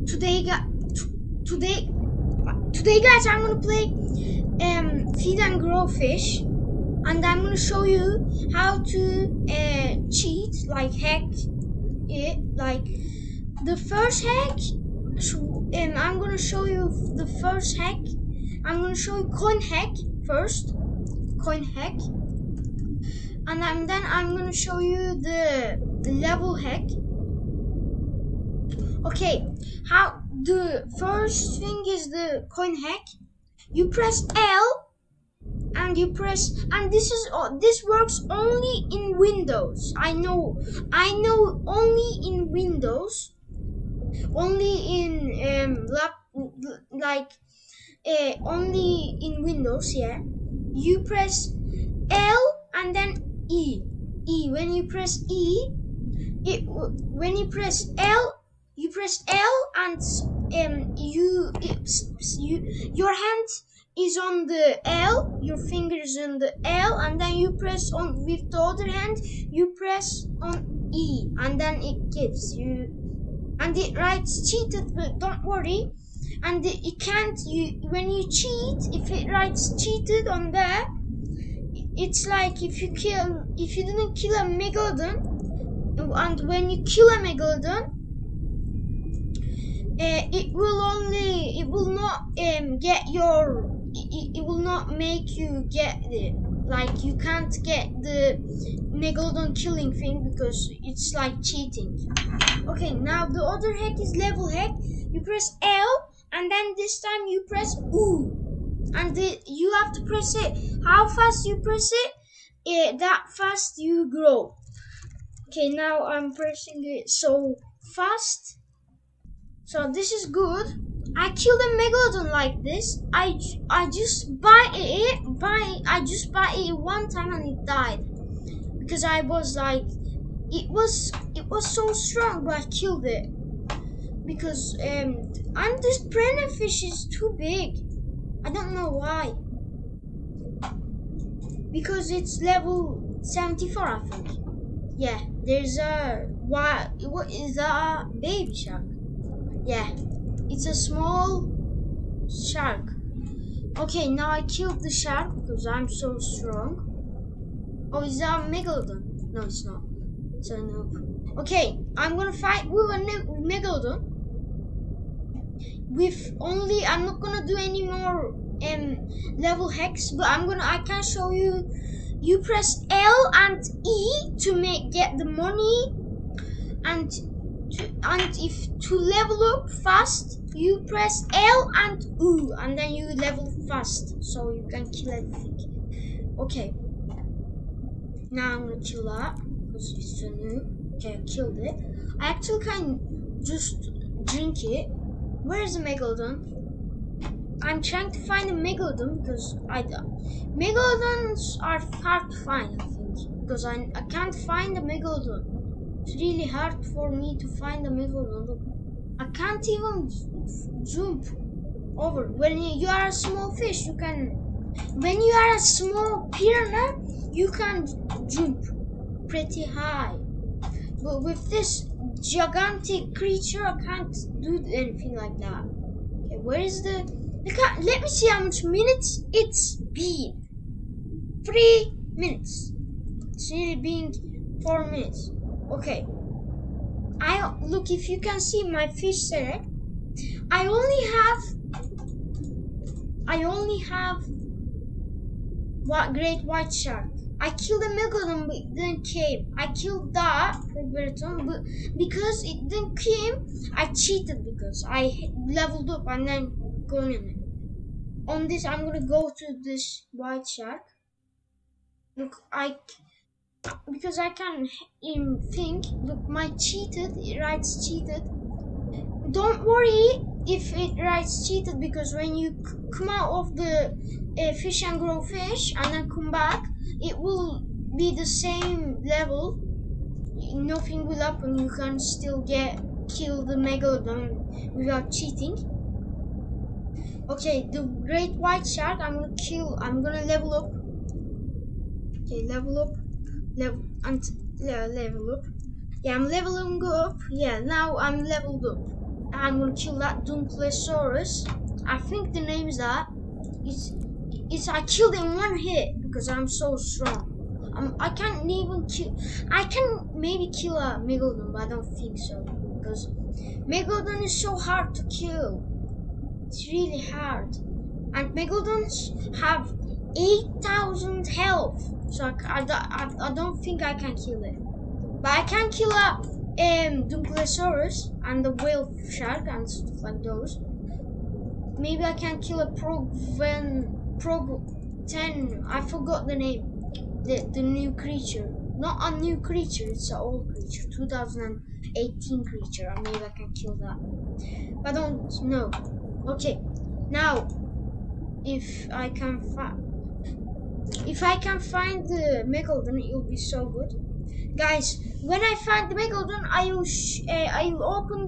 today, guys, I'm gonna play feed and grow fish, and I'm gonna show you how to cheat, like hack it. Like the first hack, I'm gonna show you the first hack. I'm gonna show you coin hack first, coin hack, and then I'm gonna show you the level hack. Okay, how the first thing is the coin hack. You press L and you press, and this works only in Windows. I know only in Windows, only in only in Windows. Yeah, you press L and then E. When you press E, when you press L, you press L and your hand is on the L, your fingers on the L, and then you press on with the other hand, you press on E, and then it gives you, and it writes cheated, but don't worry, and it can't, when you cheat, if it writes cheated on there, it's like if you didn't kill a megalodon, and when you kill a megalodon, it will not make you get it. Like you can't get the megalodon killing thing because it's like cheating. Okay, now the other hack is level hack. You press L and then this time you press U, and you have to press it. How fast you press it, that fast you grow. Okay, now I'm pressing it so fast. So this is good. I killed a megalodon like this. I just bought it one time and it died because I was like, it was so strong, but I killed it because and this predator fish is too big. I don't know why. Because it's level 74, I think. Yeah, there's a what is a baby shark? Yeah, it's a small shark. Okay, now I killed the shark because I'm so strong. Oh, is that a megalodon? No, it's not. It's a noob. Okay, I'm gonna fight with a megalodon. I'm not gonna do any more level hacks, but I can show you. You press L and E to get the money, and if to level up fast, you press L and U, and then you level fast, so you can kill everything. Okay, now I'm gonna kill that because it's so new. Okay, I killed it. I actually can just drink it. Where is the megalodon? I'm trying to find a megalodon because megalodons are hard to find, I think, because I can't find a megalodon. It's really hard for me to find a megalodon. I can't even jump over. When you are a small fish, you can. When you are a small piranha, you can jump pretty high. But with this gigantic creature, I can't do anything like that. Okay, where is the? Let me see how much minutes it's been. 3 minutes. It's really been 4 minutes. Okay. Look, if you can see my fish there, I only have what great white shark. I killed a megalodon, but it didn't came. I killed that but because it didn't came, I cheated because I leveled up and then gone in it. On this, I'm gonna go to this white shark. Look, because I can even think. Look, my cheated. It writes cheated. Don't worry if it writes cheated, because when you come out of the fish and grow fish and then come back, it will be the same level. Nothing will happen. You can still kill the megalodon without cheating. Okay, the great white shark I'm gonna level up. Okay, level up. Level up. Yeah, I'm leveling up. Yeah, now I'm leveled up. I'm gonna kill that Dunklesaurus. I think the name is that. It's I killed it in one hit because I'm so strong. I can't even kill. I can maybe kill a Megalodon, but I don't think so because Megalodon is so hard to kill. It's really hard, and Megalodons have 8,000 health, so I don't think I can kill it. But I can kill a Dunklesaurus and the whale shark and stuff like those. Maybe I can kill a Prog 10. I forgot the name. The new creature. Not a new creature, it's an old creature. 2018 creature. And maybe I can kill that. I don't know. Okay. Now, if I can find the Megalodon, it will be so good. Guys, when I find the Megalodon, I'll open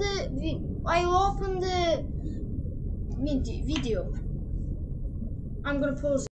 the video. I'm gonna pause it.